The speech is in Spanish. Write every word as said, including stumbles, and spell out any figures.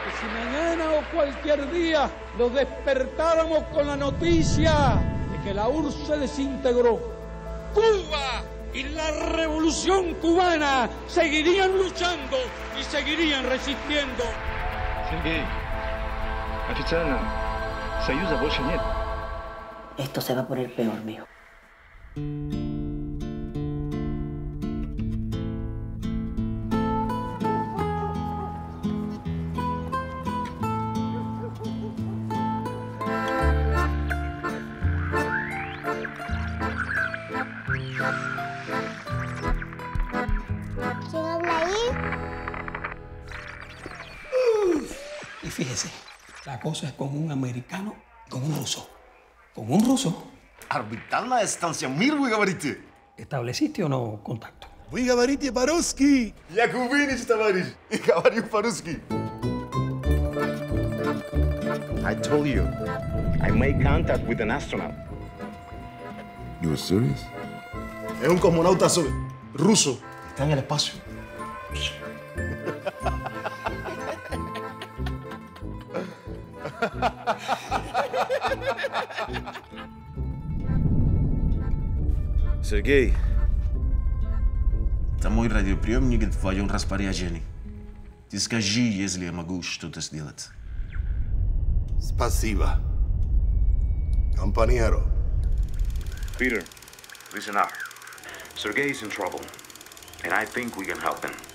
que si mañana o cualquier día nos despertáramos con la noticia de que la U R S S se desintegró, Cuba y la revolución cubana seguirían luchando y seguirían resistiendo. Sergei, официально союза больше нет. Esto se va a poner peor, mijo. ¿Quién habla ahí? Y fíjese, la cosa es con un americano y con un ruso. Con un ruso. Орбитальная станция «Мир», вы говорите? ¿Estableciste o no contacto? Вы говорите по-русски. Я кубинец, товарищ, и говорю по-русски. I told you, I made contact with an astronaut. You were serious? Es un cosmonauta ruso. Está en el espacio. Сергей. Это мой радиоприемник в твоем распоряжении. Ты скажи, если я могу что-то сделать. Спасибо, compañero. Peter, listen up. Sergei's in trouble, and I think we can help him.